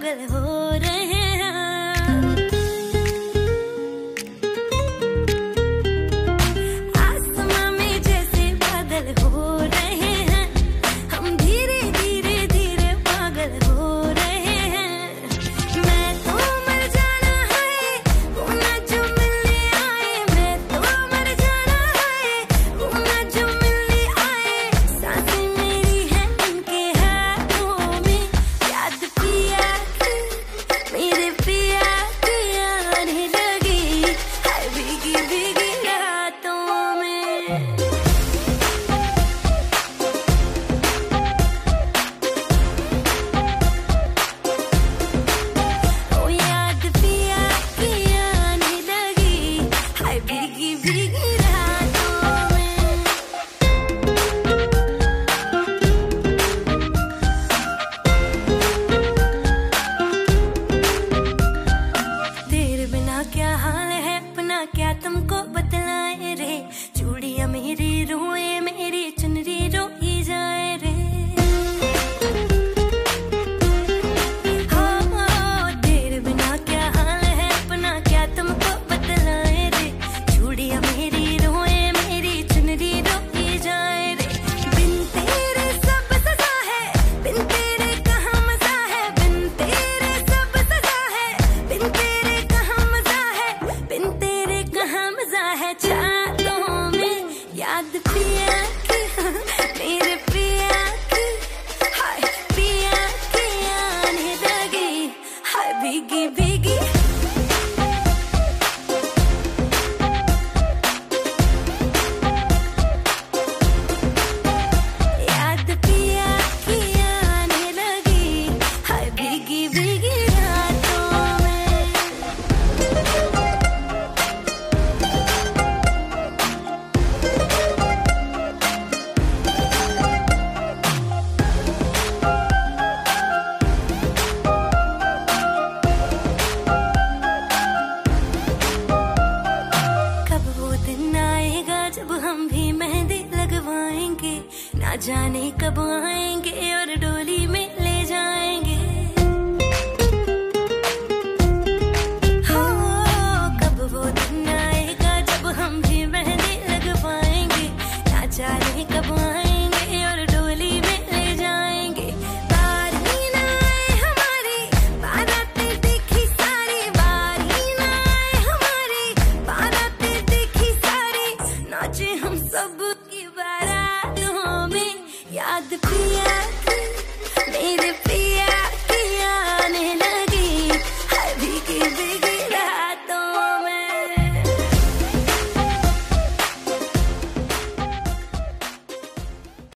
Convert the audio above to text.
पागल हो रहे हैं। आसमां में जैसे बादल हो रहे हैं, हम धीरे धीरे धीरे पागल हो रहे हैं। मैं तो मर जाना है, वो ना जो मिलने आए। मैं तो मर जाना है, वो ना जो मिलने आए। सांसें मेरी हैं उनके हाथों में, याद पिया की, मेरे पिया की आने लगी है भीगी भीगी रातों में। ओ याद पिया की आने लगी है भीगी भीगी रातों में। तेरे बिना क्या हाल है अपना, क्या तुमको बतलाए रे। चूड़ियां मेरी रोए, मेरी चुनरी रोई जाए रे। हो तेरे बिना क्या हाल है अपना, क्या तुमको बतलाए रे। चूड़ियां मेरी रोए, मेरी चुनरी रोई जाए रे। बिन तेरे सब सजा है, बिन तेरे कहाँ मजा है। बिन तेरे सब सजा है, बिन तेरे कहाँ मजा है। बिन तेरे कहाँ मजा है। चाहतों में याद पिया की, मेरे पिया की, हाय पिया की आने लगी हाय भीगी भीगी। याद पिया की आने लगी हाय भीगी भीगी रातों में। कब वो दिन आएगा जब हम भी मेहंदी लगवाएंगे। ना जाने कब आएंगे और डोली में ले जाएंगे। हो कब वो दिन आएगा जब हम भी मेहंदी लगवाएंगे। ना जाने कब आएंगे और डोली में ले जाएंगे। बारी ना आए हमारी, बारातें देखी सारी। बारी ना आए हमारी, बारातें देखी सारी। नाचे हम सब की बारातों में, याद पिया की, मेरे